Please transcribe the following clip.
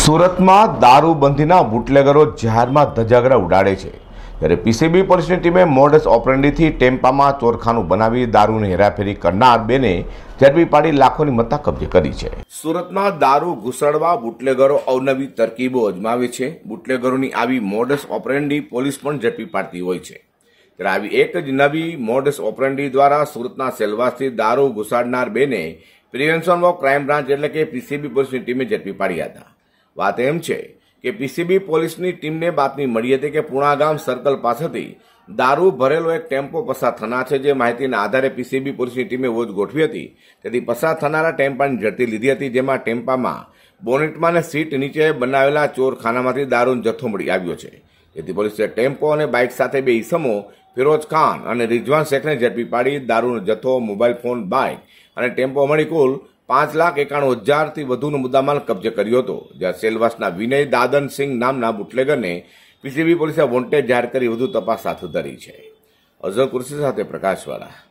સુરતમાં દારૂબંધીના બુટલેગરો જાહેરમાં ધજાગરા ઉડાડે છે, ત્યારે પીસીબી પોલીસની ટીમે મોડસ ઓપરેન્ડીથી ટેમ્પામાં ચોરખાનું બનાવી દારૂની હેરાફેરી કરનાર બેને ઝડપી પાડી લાખોની મત્તા કબજે કરી છે। સુરતમાં દારૂ ઘુસાડવા બુટલેગરો અવનવી તરકીબો અજમાવે છે। બુટલેગરોની આવી મોડસ ઓપરેન્ડી પોલીસ પણ ઝડપી પાડતી હોય છે, ત્યારે આવી એક જ નવી મોડસ ઓપરેન્ડી દ્વારા સુરતના સેલવાસથી દારૂ ઘુસાડનાર બેને પ્રિવેન્શન ઓફ ક્રાઇમ બ્રાન્ચ એટલે કે પીસીબી પોલીસની ટીમે ઝડપી પાડ્યા હતા। વાત એમ છે કે પીસીબી પોલીસની ટીમને બાતમી મળી હતી કે પુણાગામ સર્કલ પાસેથી દારૂ ભરેલો એક ટેમ્પો પસાર થનાર છે, જે માહિતીના આધારે પીસીબી પોલીસની ટીમે વોચ ગોઠવી હતી। તેથી પસાર થનારા ટેમ્પાની ઝડપી લીધી હતી, જેમાં ટેમ્પામાં બોનેટમાં અને સીટ નીચે બનાવેલા ચોરખાનામાંથી દારૂનો જથ્થો મળી આવ્યો છે। તેથી પોલીસે ટેમ્પો અને બાઇક સાથે બે ઈસમો ફિરોજ ખાન અને રિઝવાન શેખને ઝડપી પાડી દારૂનો જથ્થો, મોબાઈલ ફોન, બાઇક અને ટેમ્પો મળી કુલ 5,91,000થી વધુનો મુદ્દામાલ કબજે કર્યો હતો। જ્યાં સેલવાસના વિનય દાદનસિંહ નામના બુટલેગરને પીસીબી પોલીસે વોન્ટેડ જાહેર કરી વધુ તપાસ હાથ ધરી છે। અઝર કુર્સી સાથે પ્રકાશવાળા।